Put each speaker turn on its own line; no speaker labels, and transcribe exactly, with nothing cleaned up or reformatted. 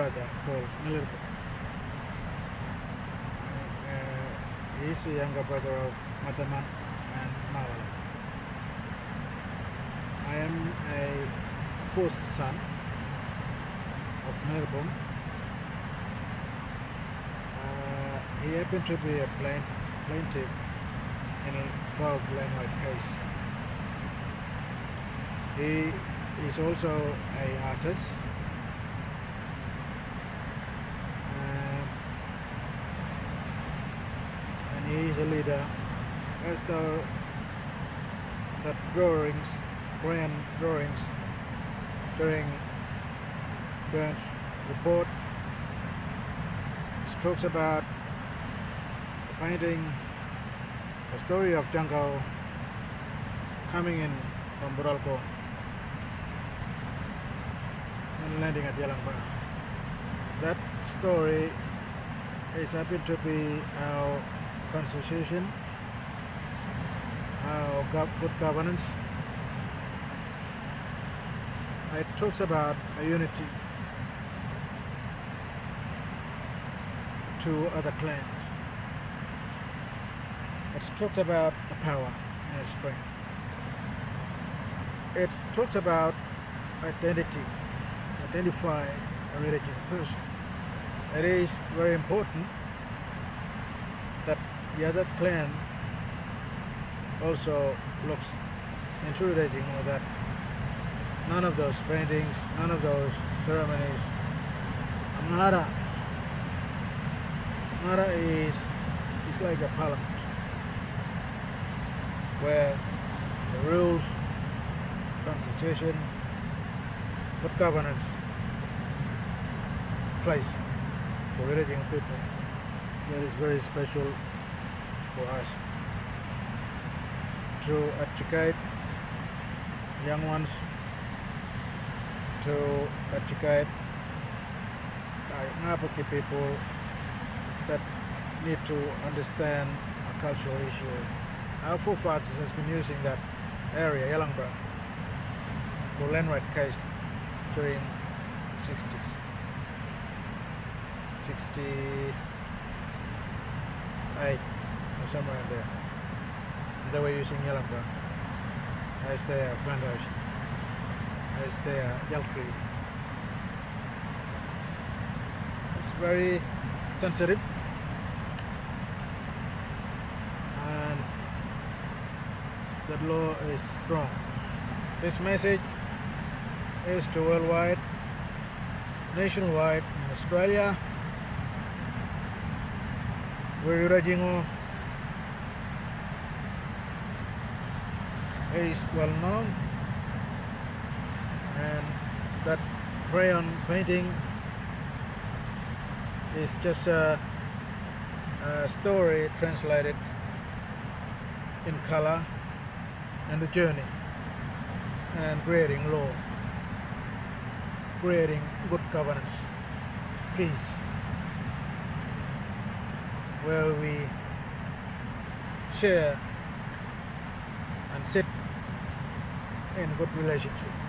brother called Yirrkala. Uh, he's the younger brother of Mataman and Malala. I am a fourth son of Melbourne. Uh, he happened to be a plain, plaintiff in a dog landmark case. He is also an artist. Uh, and he is a leader. As though the drawings, grand drawings during Burns' report, it talks about the painting, the story of jungle coming in from Buralko and landing at Yalangbara. That story is happy to be our constitution, our gov good governance. It talks about a unity to other clans. It talks about the power and strength. It talks about identity, identify a religious person. It is very important that the other clan also looks into Rirratjingu, that none of those paintings, none of those ceremonies. Ngara, Ngara is, is like a parliament where the rules, constitution, good governance place for Rirratjingu people. That is very special for us to educate young ones, to educate Ngapaki people that need to understand a cultural issue. Our forefathers has been using that area, Yalangbara, for land right case during the sixties. sixty-eight or somewhere in there. They were using Yalangbara as their plantation, as their Yalkri. It's very sensitive, and the law is strong. This message is to worldwide, nationwide, in Australia, where Rirratjingu is well known, and that crayon painting is just a, a story translated in color and the journey, and creating law, creating good governance, peace, where we share and sit in good relationship.